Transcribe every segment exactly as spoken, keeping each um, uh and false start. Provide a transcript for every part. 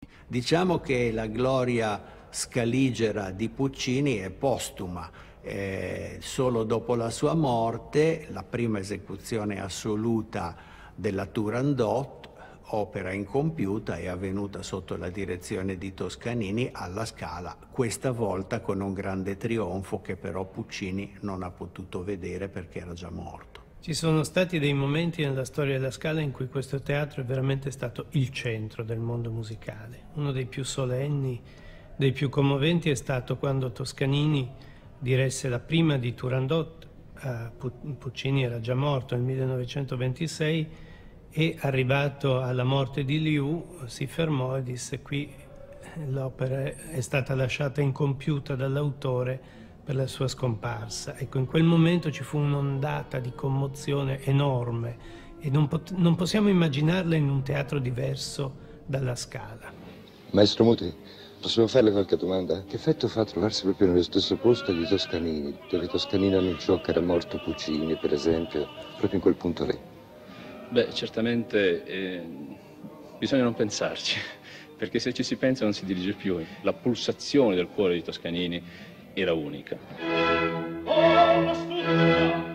Diciamo che la gloria scaligera di Puccini è postuma. Eh, solo dopo la sua morte, la prima esecuzione assoluta della Turandot, opera incompiuta, è avvenuta sotto la direzione di Toscanini alla Scala, questa volta con un grande trionfo che però Puccini non ha potuto vedere perché era già morto. Ci sono stati dei momenti nella storia della Scala in cui questo teatro è veramente stato il centro del mondo musicale. Uno dei più solenni, dei più commoventi è stato quando Toscanini diresse la prima di Turandot. Puccini era già morto nel millenovecentoventisei e arrivato alla morte di Liu si fermò e disse: qui l'opera è stata lasciata incompiuta dall'autore per la sua scomparsa. Ecco, in quel momento ci fu un'ondata di commozione enorme e non, pot non possiamo immaginarla in un teatro diverso dalla Scala. Maestro Muti, possiamo farle qualche domanda? Che effetto fa trovarsi proprio nello stesso posto di Toscanini, dove Toscanini annunciò che era morto Puccini, per esempio, proprio in quel punto lì? Beh, certamente eh, bisogna non pensarci, perché se ci si pensa non si dirige più. La pulsazione del cuore di Toscanini era unica. Oh, l'astuzia,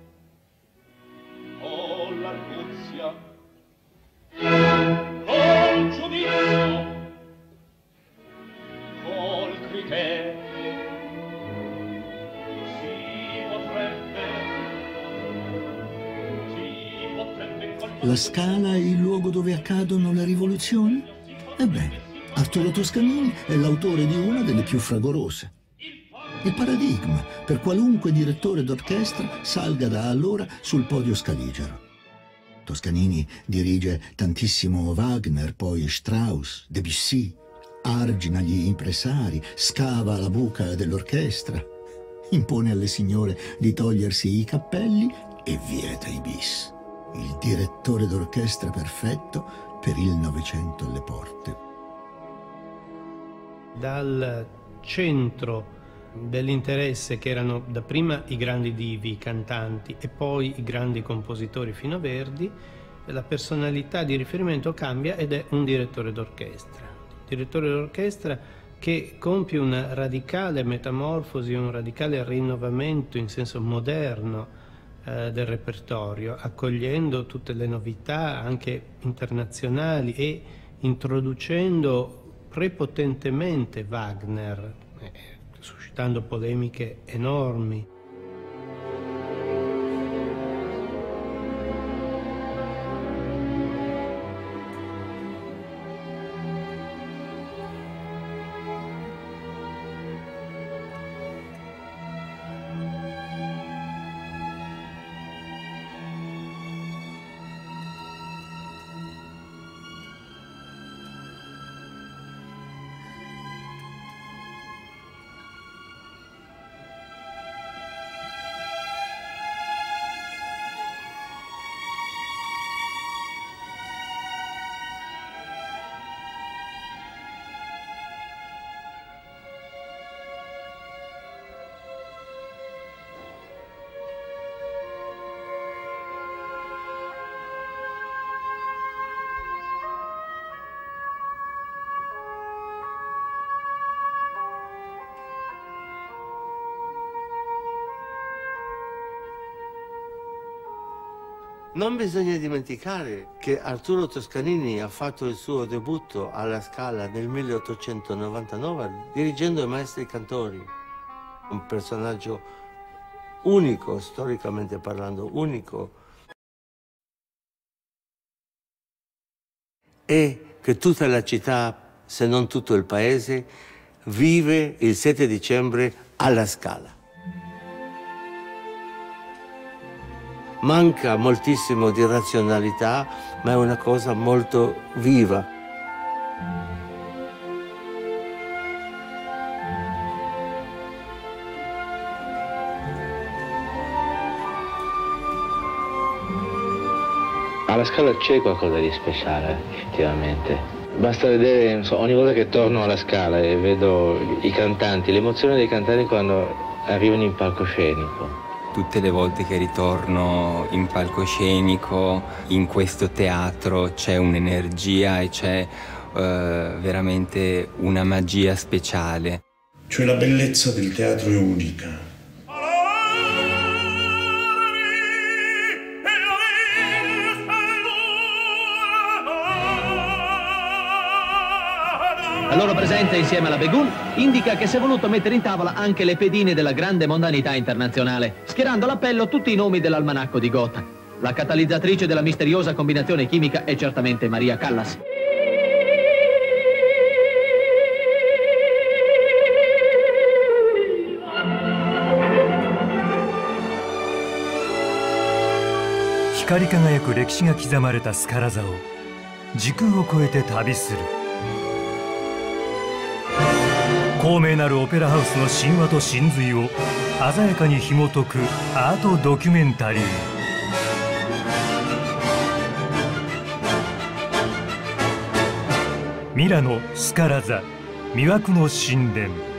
oh, l'arguzia, oh, il giudizio, oh, il criterio, si potrebbe, si potrebbe... La Scala è il luogo dove accadono le rivoluzioni? Ebbene, Arturo Toscanini è l'autore di una delle più fragorose. Il paradigma per qualunque direttore d'orchestra salga da allora sul podio scaligero. Toscanini dirige tantissimo Wagner, poi Strauss, Debussy, argina gli impresari, scava la buca dell'orchestra, impone alle signore di togliersi i cappelli e vieta i bis. Il direttore d'orchestra perfetto per il Novecento alle porte. Dal centro dell'interesse, che erano dapprima i grandi divi, i cantanti e poi i grandi compositori fino a Verdi, la personalità di riferimento cambia ed è un direttore d'orchestra. Direttore d'orchestra che compie una radicale metamorfosi, un radicale rinnovamento in senso moderno eh, del repertorio, accogliendo tutte le novità anche internazionali e introducendo prepotentemente Wagner, eh, suscitando polemiche enormi. Non bisogna dimenticare che Arturo Toscanini ha fatto il suo debutto alla Scala nel milleottocentonovantanove dirigendo i Maestri Cantori, un personaggio unico, storicamente parlando, unico, e che tutta la città, se non tutto il paese, vive il sette dicembre alla Scala. Manca moltissimo di razionalità, ma è una cosa molto viva. Alla Scala c'è qualcosa di speciale, effettivamente. Basta vedere, non so, ogni volta che torno alla Scala e vedo i cantanti, l'emozione dei cantanti quando arrivano in palcoscenico. Tutte le volte che ritorno in palcoscenico, in questo teatro, c'è un'energia e c'è eh, veramente una magia speciale. Cioè la bellezza del teatro è unica. La loro presenza insieme alla Begun indica che si è voluto mettere in tavola anche le pedine della grande mondanità internazionale, schierando all'appello tutti i nomi dell'almanacco di Gotha. La catalizzatrice della misteriosa combinazione chimica è certamente Maria Callas. Hikari kagayaku rekishi ga kizamareta Scala座を時空を超えて旅する。高名なるオペラハウスの神話と神髄を鮮やかに紐解くアートドキュメンタリー。ミラノ・スカラ座魅惑の神殿。